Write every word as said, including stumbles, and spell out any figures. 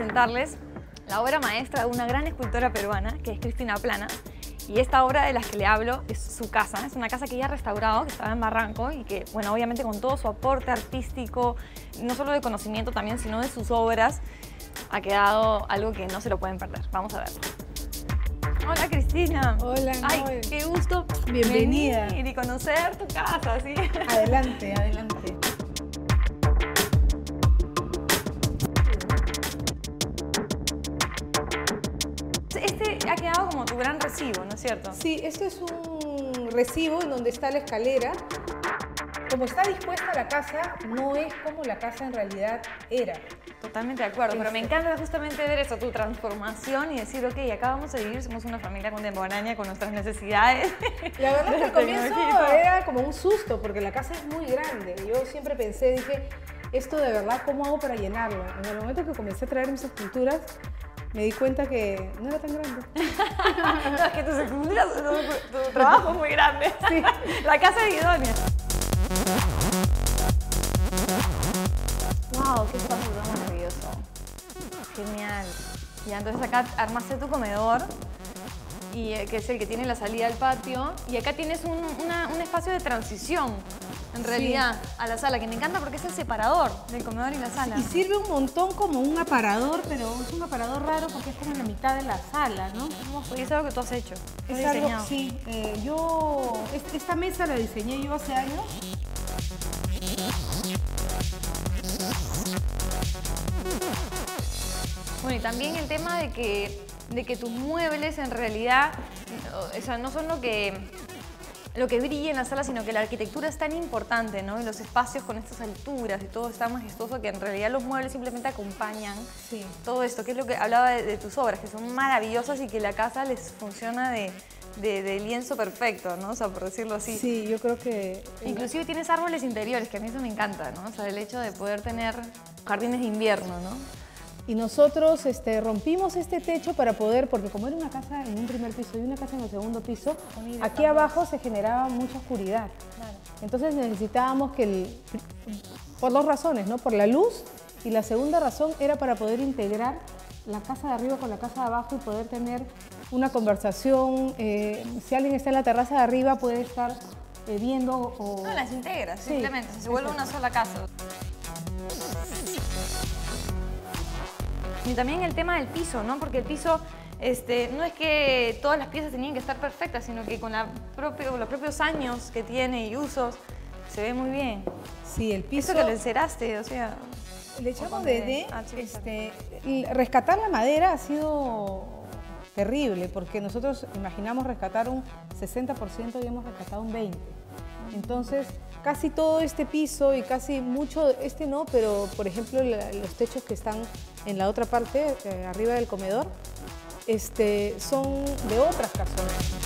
presentarles la obra maestra de una gran escultora peruana, que es Cristina Planas. Y esta obra de la que le hablo es su casa. Es una casa que ella ha restaurado, que estaba en Barranco y que, bueno, obviamente con todo su aporte artístico, no solo de conocimiento también, sino de sus obras, ha quedado algo que no se lo pueden perder. Vamos a verlo. Hola, Cristina. Hola, Ay, Noel. qué gusto Bienvenida. venir y conocer tu casa, ¿sí? Adelante, adelante. Este ha quedado como tu gran recibo, ¿no es cierto? Sí, esto es un recibo en donde está la escalera. Como está dispuesta la casa, no es como la casa en realidad era. Totalmente de acuerdo, pero me encanta justamente ver eso, tu transformación y decir, ok, acá vamos a vivir, somos una familia contemporánea con nuestras necesidades. La verdad que al comienzo Tecnología. era como un susto, porque la casa es muy grande. Yo siempre pensé, dije, esto de verdad, ¿cómo hago para llenarlo? En el momento que comencé a traer mis esculturas, me di cuenta que no era tan grande. No, es que tus esculturas, tu, tu trabajo es muy grande. Sí. La casa es idónea. Wow, qué espacio tan maravilloso. Genial. Ya, entonces acá armaste tu comedor, y, eh, que es el que tiene la salida al patio. Y acá tienes un, una- un espacio de transición, en realidad, Sí. a la sala, que me encanta porque es el separador del comedor y la sala. Y sirve un montón como un aparador, pero es un aparador raro porque es como en la mitad de la sala, ¿no? Hermoso, y es algo que tú has hecho. Has Es algo, diseñado. sí, eh, yo, es- esta mesa la diseñé yo hace años. Bueno, y también el tema de que, de que tus muebles en realidad, o sea, no son lo que, lo que brilla en la sala, sino que la arquitectura es tan importante, ¿no? Y los espacios con estas alturas y todo es tan majestuoso que en realidad los muebles simplemente acompañan Sí. todo esto, que es lo que hablaba de, de tus obras, que son maravillosas y que la casa les funciona de, de, de lienzo perfecto, ¿no? O sea, por decirlo así. Sí, yo creo que... Inclusive tienes árboles interiores, que a mí eso me encanta, ¿no? O sea, el hecho de poder tener jardines de invierno, ¿no? Y nosotros este, rompimos este techo para poder, porque como era una casa en un primer piso y una casa en el segundo piso, Unida aquí también. abajo se generaba mucha oscuridad. Claro. Entonces necesitábamos que, el, por dos razones, ¿no? Por la luz, y la segunda razón era para poder integrar la casa de arriba con la casa de abajo y poder tener una conversación. Eh, si alguien está en la terraza de arriba puede estar eh, viendo o... No, las integras, Sí, simplemente, o sea, se vuelve una sola casa. Y también el tema del piso, ¿no? Porque el piso, este, no es que todas las piezas tenían que estar perfectas, sino que con la propio, los propios años que tiene y usos, se ve muy bien. Sí, el piso... Eso que le enceraste, o sea... Le echamos ¿O de, con de Ah, sí, este, y rescatar la madera ha sido terrible, porque nosotros imaginamos rescatar un sesenta por ciento y hemos rescatado un veinte por ciento. Entonces, casi todo este piso y casi mucho, este no, pero por ejemplo la- los techos que están en la otra parte, eh, arriba del comedor, este, son de otras personas.